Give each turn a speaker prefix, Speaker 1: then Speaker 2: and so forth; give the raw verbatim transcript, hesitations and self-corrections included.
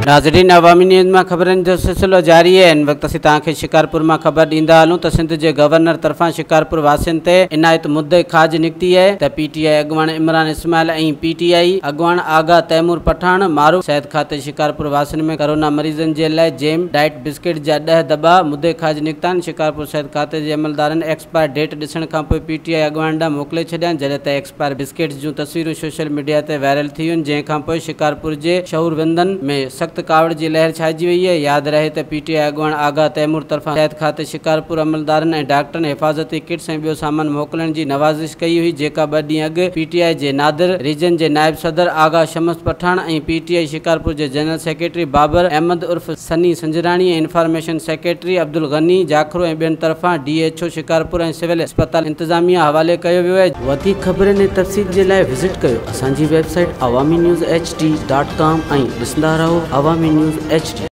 Speaker 1: नाज़रीन, अवामी न्यूज़ में ख़बरनि जो सिलसिलो जारी है। इन वक्त असीं तव्हांखे शिकारपुर में ख़बर ॾींदा हलूं त सिंध के गवर्नर तरफां शिकारपुर वासियुनि ते इनायत मुद्दे खाज निकिती है त पीटीआई अगवान इमरान इस्माइल ऐं पीटीआई अगवान आगा तैमूर पठान मारूफ सेहत खाते शिकारपुर वासियुनि में कोरोना मरीजन के लिए जेम डाइट बिस्किट जा ॾह दॿा मुद्दे खाज निकिता आहिनि। शिकारपुर सेहत खाते के अमलदारनि एक्सपायर डेट ॾिसण खां पोइ पीटीआई अगवान ॾांहुं मोकिले छॾिया, जॾहिं त एक्सपायर बिस्किट्स जूं तस्वीरूं सोशल मीडिया ते वायरल थी वियूं, जंहिंखां पोइ शिकारपुर के शहूरवंदनि में सख्त कावड़ की लहर छाइजी वही है। याद रहे तो पीटीआई अगवान आगा तैमूर तरफा सेहत खाते शिकारपुर अमलदारन और डॉक्टरन हिफाजती किट्स और बियो सामान मोकलण की नवाजिश कई हुई, जेका ब ॾींहं अॻु पीटीआई के नादिर रीजन के नायब सदर आगा शमस पठान और पीटीआई शिकारपुर के जनरल सेक्रेटरी बाबर अहमद उर्फ सनी संजरानी और इंफॉर्मेशन सेक्रेटरी अब्दुल गनी जाखरो और बेन तरफा डीएचओ शिकारपुर और सिविल अस्पताल इंतजामिया हवाले किया वियो है। वधीक ख़बरनि ऐं तफ़सील के लिए विजिट कयो असांजी website Awami news H D dot com और ॾिसंदा रहो अवामी न्यूज़ एच डी।